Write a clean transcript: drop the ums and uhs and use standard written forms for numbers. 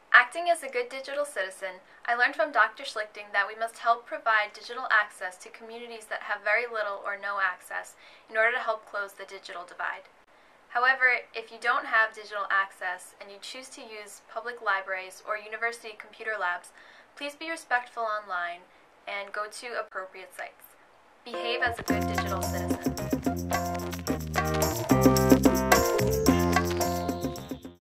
Acting as a good digital citizen, I learned from Dr. Schlichting that we must help provide digital access to communities that have very little or no access in order to help close the digital divide. However, if you don't have digital access and you choose to use public libraries or university computer labs, please be respectful online and go to appropriate sites. Behave as a good digital citizen.